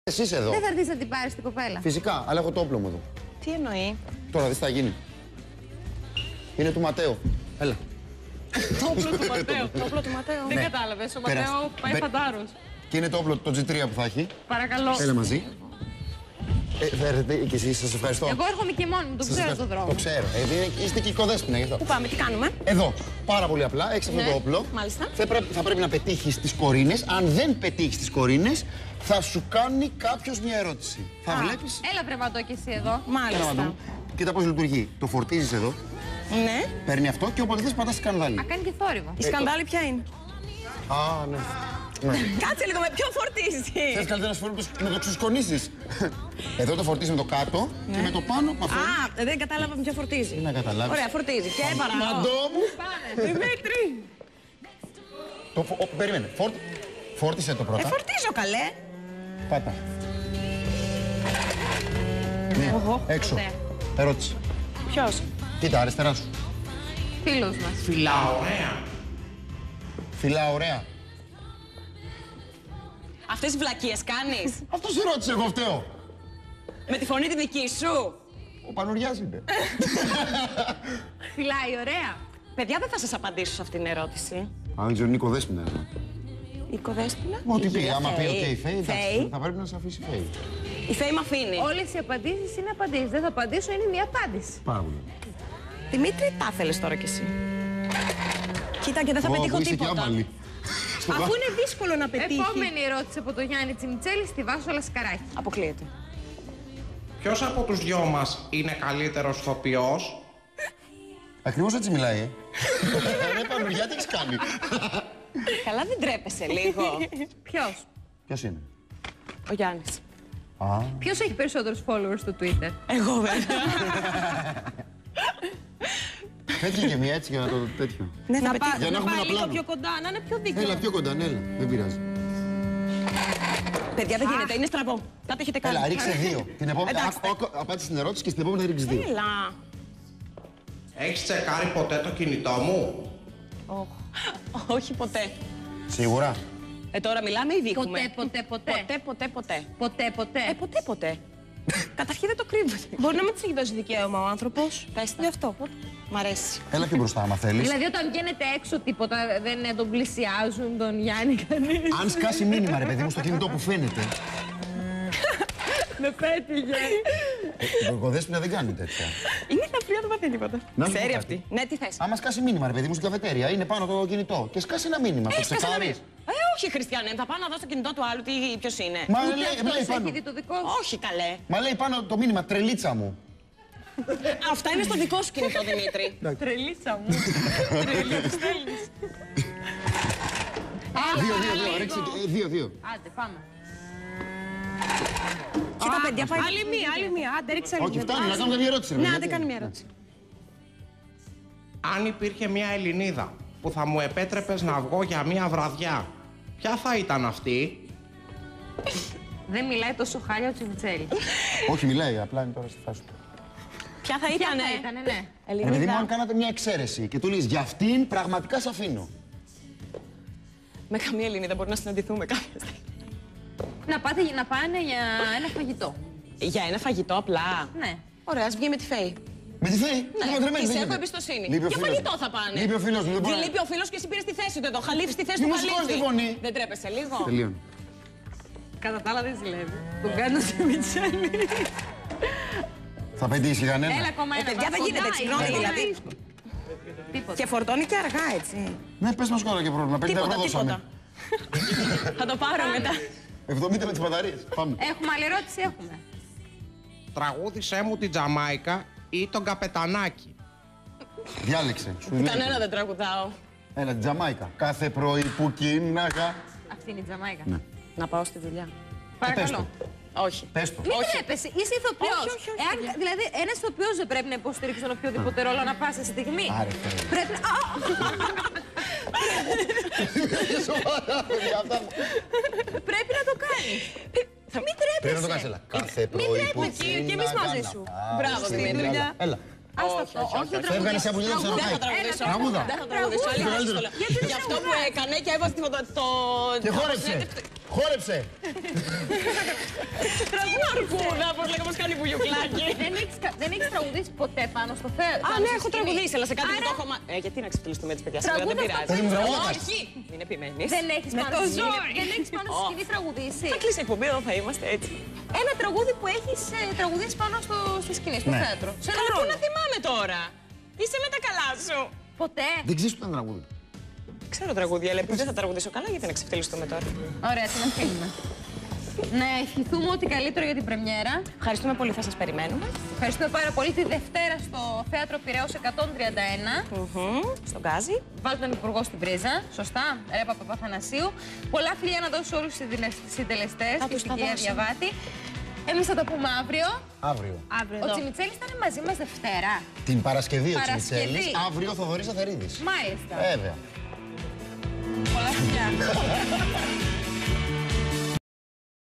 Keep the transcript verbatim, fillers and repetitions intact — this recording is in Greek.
Εσείς εδώ. Δεν θα έρθεις να την πάρεις την κοπέλα. Φυσικά, αλλά έχω το όπλο μου εδώ. Τι εννοεί? Τώρα δεις τι θα γίνει. Είναι του Ματέο. Έλα. Το όπλο του Ματέο. Το όπλο του Ματέο. Δεν κατάλαβες, ο Ματέο πάει φαντάρος. Και είναι το όπλο, το τζι τρία που θα έχει. Παρακαλώ. Έλα μαζί. Ε, θα έρθετε και εσείς, σας ευχαριστώ. Εγώ έρχομαι και μόνη μου, το ξέρω τον δρόμο. Το ξέρω. Ε, είστε και οικοδέσποινα γι' αυτό. Πού πάμε, τι κάνουμε? Εδώ. Πάρα πολύ απλά. Έχεις αυτό Ναι, το όπλο. μάλιστα. Θα πρέπει, θα πρέπει να πετύχεις τις κορίνες. Αν δεν πετύχεις τις κορίνες, θα σου κάνει κάποιος μια ερώτηση. Θα βλέπεις. Έλα βρεματό κι εσύ εδώ. Έλα, Μάλιστα. Μαντώ. Κοίτα πώς λειτουργεί. Το φορτίζεις εδώ, Ναι. παίρνει αυτό και όποτε θες πατάς σκανδάλι. Α, κάνει και θόρυβο. Η σκανδάλη ποια είναι? Α, ναι. Ναι. Κάτσε λίγο, με ποιον φορτίζει? Θες καλύτερα να σου φέρω να το ξεσκονίσεις. Εδώ το φορτίζεις με το κάτω και με το πάνω με αυτό. Α, δεν κατάλαβα με ποιο φορτίζει. Τι να καταλάβεις. Ωραία, φορτίζει. Και παρακαλώ. Μαντώ μου. Δημήτρη. Το φο... ο, περίμενε. Φόρτι... Φόρτισε το Ε, πρώτα. φορτίζω καλέ. Πάτα. Ναι, έξω. Ωραία. Ερώτηση. Ποιο? Κοίτα, αριστερά σου. Φίλος μας. Φιλά, ωραία. Φιλά, ωραία. Αυτές τις βλακίες κάνεις? Αυτό σε ρώτησε, εγώ φταίω. Με τη φωνή τη δική σου? Ο Πανουριάς είναι. Φιλάει, ωραία. Παιδιά, δεν θα σας απαντήσω σε αυτήν την ερώτηση. Αν δεν ξέρω, είναι οικοδέσποινα. Η κοδέσποινα. Ό,τι Η πει, κυρία άμα πει Φέη. οκ, Φέη, εντάξει, Φέη. θα πρέπει να σε αφήσει Φέη. Η Φέη μ' αφήνει. Όλες οι απαντήσεις είναι απαντήσεις. Δεν θα απαντήσω, είναι μια απάντηση. Πάρα πολύ. Δημήτρη, τα θέλεις τώρα κι εσύ. Κοίτα και δεν θα Ω, πετύχω που είσαι και τίποτα. άμπαλη. Αφού είναι δύσκολο να πετύχει. Επόμενη ερώτηση από το Γιάννη Τσιμιτσέλη στη Βάσο Λασκαράκη. Αποκλείεται. Ποιος από τους δυο μας είναι καλύτερος ηθοποιός? Ακριβώς έτσι μιλάει, ε. Ρε Πανουριά, τι έχεις κάνει. Καλά, δεν τρέπεσαι λίγο. Ποιος? Ποιος είναι. Ο Γιάννης. Α, Ποιος έχει περισσότερους followers στο Twitter? Εγώ βέβαια. πέτυχε και μία έτσι για να το τέτοιο. Ναι, θα Να πετύχω. πά- Για να έχουμε ένα πάει λίγο πλάνο. πιο κοντά, να είναι πιο δίκαιο. Έλα, πιο κοντά, ναι, έλα. Δεν πειράζει. Παιδιά, δεν γίνεται, είναι στραβό. Κάτι έχετε κάνει. Έλα, ρίξε δύο. Την επόμενη. Εντάξει. άκου- άκου- Απάντησε την ερώτηση και στην επόμενη θα ρίξει δύο. Έλα. Έχεις τσεκάρει ποτέ το κινητό μου? Οχ. Όχι ποτέ. Σίγουρα. Ε, τώρα μιλάμε ή δείχνουμε? Ποτέ, ποτέ, ποτέ. Ποτέ, ποτέ, ποτέ. Ποτέ, ποτέ. Ε, ποτέ, ποτέ. Καταρχήν δεν το κρύβεται. Μπορεί να μην της έχει δώσει δικαίωμα ο άνθρωπος. Πες τα. Γι' αυτό. Μ' αρέσει. Έλα πιο μπροστά, άμα θέλεις. Δηλαδή, όταν βγαίνετε έξω, τίποτα δεν ε, τον πλησιάζουν τον Γιάννη κανείς. Αν σκάσει μήνυμα, ρε παιδί μου, στο κινητό που φαίνεται. Με πέτυχε. Το οικοδέσποινα δεν κάνει τέτοια. Είναι ελαφριά, δεν παθαίνει τίποτα. Να σου πω Ξέρει κάτι. αυτή. Ναι, τι θες? Άμα σκάσει μήνυμα, ρε παιδί μου, στην καφετέρια, είναι πάνω το κινητό. Και σκάσει ένα μήνυμα, το Έσκασε να μην. τσεκάρεις. Ε, όχι, Χριστιανέ, θα πάω να δω στο κινητό του άλλου τι, ποιος είναι. Μα Ούτε λέει, αυτός λέει έχει πάνω. δει το δικό σου. Όχι, καλέ. Μα λέει πάνω το μήνυμα, τρελίτσα μου. Αυτά είναι στο δικό σου κινητό, Δημήτρη. Τρελίτσα μου. Τρελίτσα στέλνεις. Δύο, δύο, δύο, ρίξε. ε, Δύο, δύο. Άντε, πάμε. Κοίτα, παιδιά, πάει. Άλλη μία, άλλη μία. Άντε, ρίξε άλλη Όχι, μία. φτάνει, να κάνουμε μια ερώτηση. ρε Ναι, παιδιά. άντε, κάνει μια ερώτηση. Αν υπήρχε μια Ελληνίδα που θα μου επέτρεπες να βγω για μια βραδιά, ποια θα ήταν αυτή? Δεν μιλάει τόσο χάλια ο Τσιμιτσέλη. Όχι, μιλάει, απλά είναι τώρα στη φάση του. Ποια θα Ποια ήτανε? θα ήτανε, ναι. Ρε παιδί μου, αν Ελληνίδα. κάνατε μια εξαίρεση και του λες για αυτήν πραγματικά σ' αφήνω. Με καμία Ελληνίδα μπορεί να συναντηθούμε κάποια στιγμή. Να πάτε να πάνε για ένα φαγητό. Για ένα φαγητό απλά. Ναι. Ωραία, ας βγει με τη Φέη. Με τη Φέη, Ναι, είμαι τρεμένη, της δεν έχω γίνεται. εμπιστοσύνη. Λείπει ο Για φίλος φαγητό μου. θα πάνε. Λείπει ο φίλος μου, δεν μπορεί. Τι λείπει ο φίλος και εσύ πήρες τη θέση του εδώ. Χαλίφης τη θέση Μη του μου σηκώνεις τη Χαλίφη. φωνή. Δεν τρέπεσαι λίγο? Τελείωνε. Κατά τα άλλα δεν ζηλεύει. Τον κάνει ο Τσιμιτσέλη. Θα πετύχει κανένα. Έλα ακόμα Ε, ένα. παιδιά, δεν Κοντά γίνεται, είναι, συγγνώμη, κοντά δηλαδή. είναι. Τίποτα. Και φορτώνει και αργά, έτσι. Ναι, πες μας τώρα και πρόβλημα. πενήντα Τίποτα, ευρώ τίποτα. δώσαμε. Θα το πάρω μετά. εβδομήντα με τις μπαταρίες. Πάμε. Έχουμε άλλη ερώτηση, έχουμε. Τραγούδισέ μου την Τζαμάικα ή τον Καπετανάκη. Διάλεξε. Σου λέει. Κανένα δεν τραγουδάω. Έλα, Τζαμάικα. Κάθε πρωί που κίναγα. Αυτή είναι η Τζαμάικα. Ναι. Να πάω στη δουλειά. Παρακαλώ. Όχι. Πες το. Μην Όχι. τρέπεσαι, είσαι ηθοποιός. Όχι, όχι, όχι, Εάν, παιδιά. δηλαδή, ένας ηθοποιός δεν πρέπει να υποστηρίξει τον οποιοδήποτε ρόλο ανά πάσα στιγμή. Άρε, Θεέ. Πρέπει να. Α! Σοβαρά, παιδιά, αυτά. Πρέπει να το κάνει. Μην Πρέπει να το τρέπεσαι. κάνεις, έλα. Κάθε πρωί που τρέπεσαι, και εμείς κίναγα μαζί να σου. πάω Μπράβο, στη Δημήτρη. δουλειά. Έλα. Άστα αυτό. Όχι, δεν Φεύγανε σε απολύτω Δεν θα ξαναπάει. τραγουδήσω. Τραγούδα. Δεν θα τραγουδήσω. Άλλη Καλύτερο. δύσκολα. Γι' αυτό που έκανε και έβαζε το. το- Και το- χόρεψε. Χόρεψε. βουγιουκλάκι. Δεν έχεις, κα- δεν έχεις τραγουδήσει ποτέ πάνω στο θέατρο. Α, ναι, έχω τραγουδήσει, αλλά σε κάτι που Άρα- το έχω. μα- Ε, γιατί να ξεφτυλιστούμε έτσι, παιδιά, σήμερα δεν Τραγούδα πειράζει. αυτό που τραγούδα. Όχι! Μην επιμένεις. Δεν έχεις Με πάνω το στη σκηνή- ζόρι. Δεν έχεις πάνω στη σκηνή τραγουδήσει. Θα κλείσει η εκπομπή, εδώ θα είμαστε έτσι. Ένα τραγούδι που έχεις ε, τραγουδήσει πάνω στο, στη σκηνή, στο Ναι. θέατρο. Σε ένα Καλά, πού ρόλο. να θυμάμαι τώρα. Είσαι με τα καλά σου. Ποτέ. Δεν ξέρεις το τραγούδι. Ξέρω τραγούδια, αλλά επειδή δεν θα τραγουδήσω καλά, γιατί να ξεφτυλιστούμε τώρα. Ωραία, τι να αφήνουμε. Να ευχηθούμε ό,τι καλύτερο για την πρεμιέρα. Ευχαριστούμε πολύ, θα σας περιμένουμε. Ευχαριστούμε πάρα πολύ. Τη Δευτέρα στο Θέατρο Πειραιώς εκατόν τριάντα ένα. Μμμ, Στον Γκάζι. Βάλτε τον Υπουργό στην πρίζα. Σωστά. Ρε Παπαθανασίου. Πολλά φιλιά να δώσω όλους τους συντελεστές Θα και τους στην τα κυρία δώσω. Διαβάτη. Εμείς θα τα πούμε αύριο. Αύριο. Αύριο Ο εδώ. Τσιμιτσέλης θα είναι μαζί μας Δευτέρα. Την Παρασκευή ο Παρασκευή. Τσιμιτσέλης, αύριο ο Θοδωρής Αθερίδης. Μάλιστα. Βέβαια. Πολλά φιλιά.